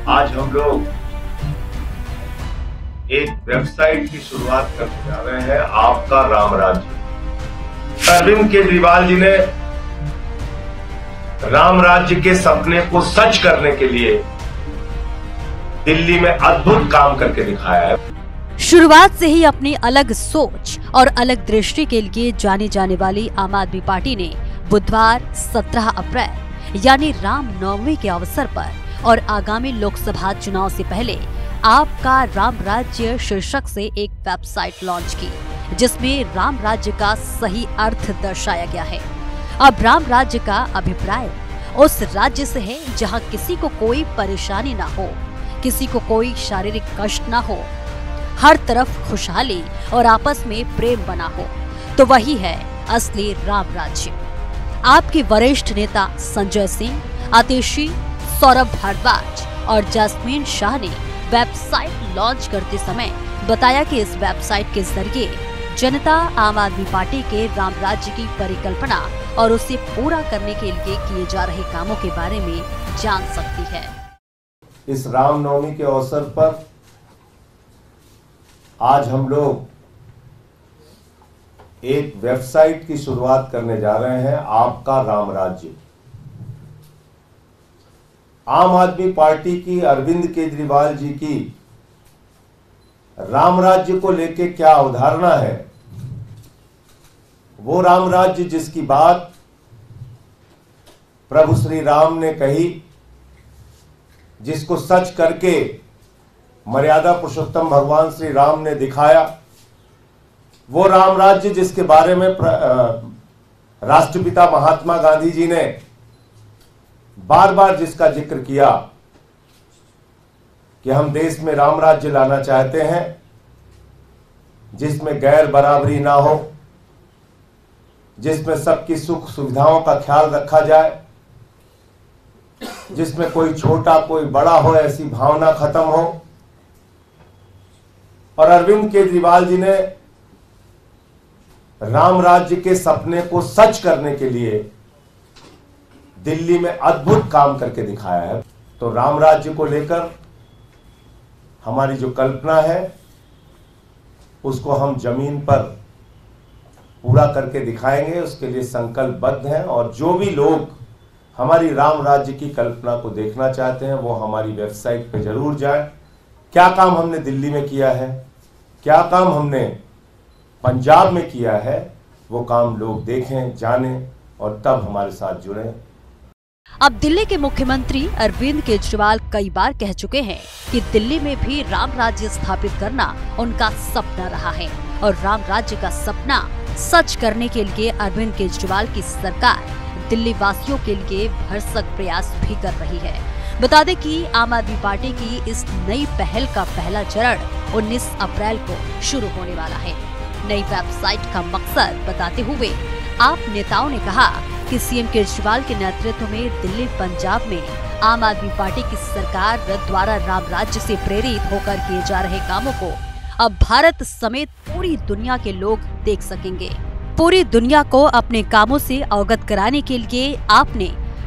आज हम लोग एक वेबसाइट की शुरुआत करने जा रहे हैं, आपका राम राज्य। अरविंद केजरीवाल जी ने राम राज्य के सपने को सच करने के लिए दिल्ली में अद्भुत काम करके दिखाया है। शुरुआत से ही अपनी अलग सोच और अलग दृष्टि के लिए जाने जाने वाली आम आदमी पार्टी ने बुधवार 17 अप्रैल यानी रामनवमी के अवसर पर और आगामी लोकसभा चुनाव से पहले आपका राम राज्य शीर्षक से एक वेबसाइट लॉन्च की, जिसमें राम राज्य का सही अर्थ दर्शाया गया है। अब राम राज्य का अभिप्राय उस राज्य से है जहां किसी को कोई परेशानी ना हो, किसी को कोई शारीरिक कष्ट ना हो, हर तरफ खुशहाली और आपस में प्रेम बना हो, तो वही है असली राम राज्य। आपके वरिष्ठ नेता संजय सिंह, आतिशी, सौरभ भारद्वाज और जैस्मीन शाह ने वेबसाइट लॉन्च करते समय बताया कि इस वेबसाइट के जरिए जनता आम आदमी पार्टी के राम राज्य की परिकल्पना और उसे पूरा करने के लिए किए जा रहे कामों के बारे में जान सकती है। इस रामनवमी के अवसर पर आज हम लोग एक वेबसाइट की शुरुआत करने जा रहे हैं, आपका राम राज्य। आम आदमी पार्टी की अरविंद केजरीवाल जी की राम राज्य को लेके क्या अवधारणा है, वो राम राज्य जिसकी बात प्रभु श्री राम ने कही, जिसको सच करके मर्यादा पुरुषोत्तम भगवान श्री राम ने दिखाया, वो राम राज्य जिसके बारे में राष्ट्रपिता महात्मा गांधी जी ने बार बार जिसका जिक्र किया कि हम देश में राम राज्य लाना चाहते हैं, जिसमें गैर बराबरी ना हो, जिसमें सबकी सुख सुविधाओं का ख्याल रखा जाए, जिसमें कोई छोटा कोई बड़ा हो ऐसी भावना खत्म हो। और अरविंद केजरीवाल जी ने राम राज्य के सपने को सच करने के लिए दिल्ली में अद्भुत काम करके दिखाया है। तो राम राज्य को लेकर हमारी जो कल्पना है उसको हम जमीन पर पूरा करके दिखाएंगे, उसके लिए संकल्पबद्ध हैं। और जो भी लोग हमारी राम राज्य की कल्पना को देखना चाहते हैं वो हमारी वेबसाइट पे जरूर जाएं। क्या काम हमने दिल्ली में किया है, क्या काम हमने पंजाब में किया है, वो काम लोग देखें, जानें और तब हमारे साथ जुड़ें। अब दिल्ली के मुख्यमंत्री अरविंद केजरीवाल कई बार कह चुके हैं कि दिल्ली में भी राम राज्य स्थापित करना उनका सपना रहा है और राम राज्य का सपना सच करने के लिए अरविंद केजरीवाल की सरकार दिल्ली वासियों के लिए भरसक प्रयास भी कर रही है। बता दें कि आम आदमी पार्टी की इस नई पहल का पहला चरण 19 अप्रैल को शुरू होने वाला है। नई वेबसाइट का मकसद बताते हुए आप नेताओं ने कहा कि सीएम केजरीवाल के नेतृत्व में दिल्ली पंजाब में आम आदमी पार्टी की सरकार द्वारा राम राज्य से प्रेरित होकर किए जा रहे कामों को अब भारत समेत पूरी दुनिया के लोग देख सकेंगे। पूरी दुनिया को अपने कामों से अवगत कराने के लिए आपने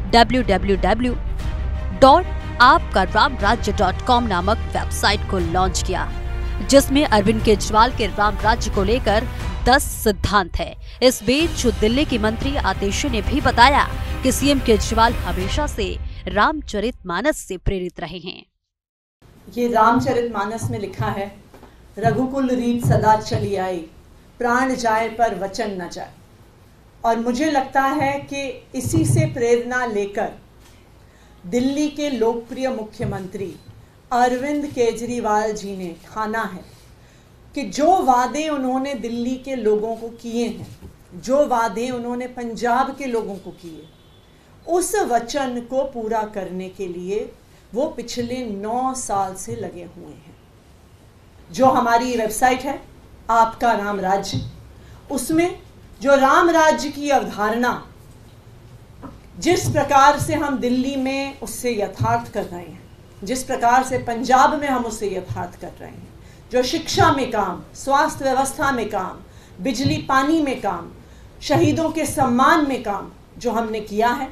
www.aapkaramrajya.com नामक वेबसाइट को लॉन्च किया, जिसमें अरविंद केजरीवाल के राम राज्य को लेकर 10 सिद्धांत है। इस बीच दिल्ली की मंत्री आतिशी ने भी बताया कि सीएम केजरीवाल हमेशा से रामचरितमानस से प्रेरित रहे हैं। ये रामचरितमानस में लिखा है, रघुकुल रीत सदा चली आई, प्राण जाए पर वचन न जाए। और मुझे लगता है कि इसी से प्रेरणा लेकर दिल्ली के लोकप्रिय मुख्यमंत्री अरविंद केजरीवाल जी ने ठाना है कि जो वादे उन्होंने दिल्ली के लोगों को किए हैं, जो वादे उन्होंने पंजाब के लोगों को किए, उस वचन को पूरा करने के लिए वो पिछले 9 साल से लगे हुए हैं। जो हमारी वेबसाइट है आपका राम राज्य, उसमें जो राम राज्य की अवधारणा जिस प्रकार से हम दिल्ली में उससे यथार्थ कर रहे हैं, जिस प्रकार से पंजाब में हम उससे यथार्थ कर रहे हैं, जो शिक्षा में काम, स्वास्थ्य व्यवस्था में काम, बिजली पानी में काम, शहीदों के सम्मान में काम जो हमने किया है,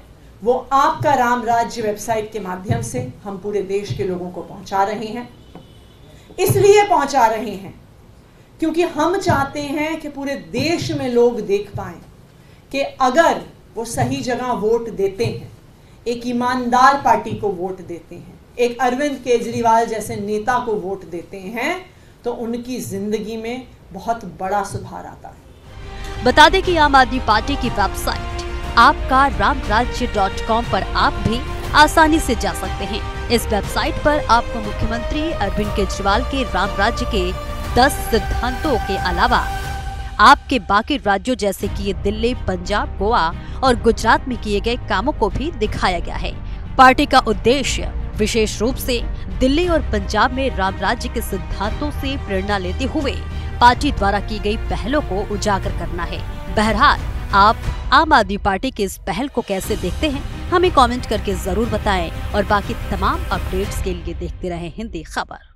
वो आपका राम राज्य वेबसाइट के माध्यम से हम पूरे देश के लोगों को पहुंचा रहे हैं। इसलिए पहुंचा रहे हैं क्योंकि हम चाहते हैं कि पूरे देश में लोग देख पाएं कि अगर वो सही जगह वोट देते हैं, एक ईमानदार पार्टी को वोट देते हैं, एक अरविंद केजरीवाल जैसे नेता को वोट देते हैं, तो उनकी जिंदगी में बहुत बड़ा सुधार आता है। बता दें कि आम आदमी पार्टी की वेबसाइट आपका ramrajya.com पर आप भी आसानी से जा सकते हैं। इस वेबसाइट पर आपको मुख्यमंत्री अरविंद केजरीवाल के राम राज्य के 10 सिद्धांतों के अलावा आपके बाकी राज्यों जैसे कि दिल्ली, पंजाब, गोवा और गुजरात में किए गए कामों को भी दिखाया गया है। पार्टी का उद्देश्य विशेष रूप से दिल्ली और पंजाब में राम राज्य के सिद्धांतों से प्रेरणा लेते हुए पार्टी द्वारा की गई पहलों को उजागर करना है। बहरहाल आप आम आदमी पार्टी की इस पहल को कैसे देखते हैं, हमें कमेंट करके जरूर बताएं और बाकी तमाम अपडेट्स के लिए देखते रहें हिंदी खबर।